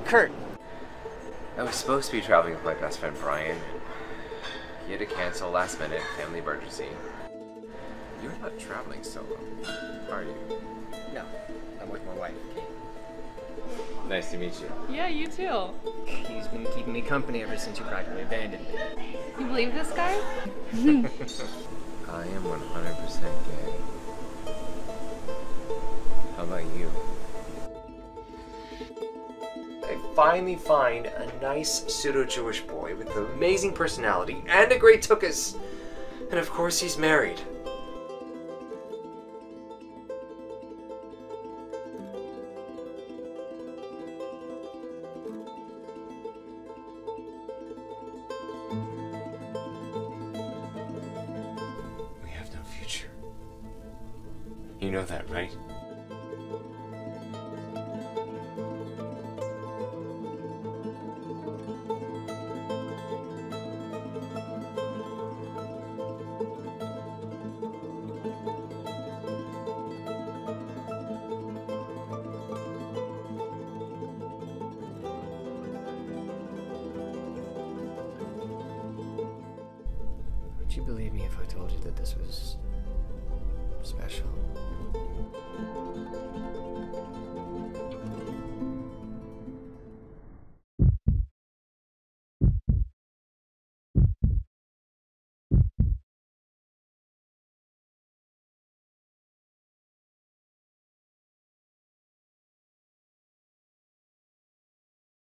Kurt. I was supposed to be traveling with my best friend Brian. He had to cancel last minute, family emergency. You're not traveling solo, are you? No, I'm with my wife, Kate. Nice to meet you. Yeah, you too. He's been keeping me company ever since you practically abandoned me. You believe this guy? I am 100% gay. How about you? I finally find a nice pseudo-Jewish boy with an amazing personality and a great tuchus. And of course he's married. We have no future. You know that, right? Would you believe me if I told you that this was special?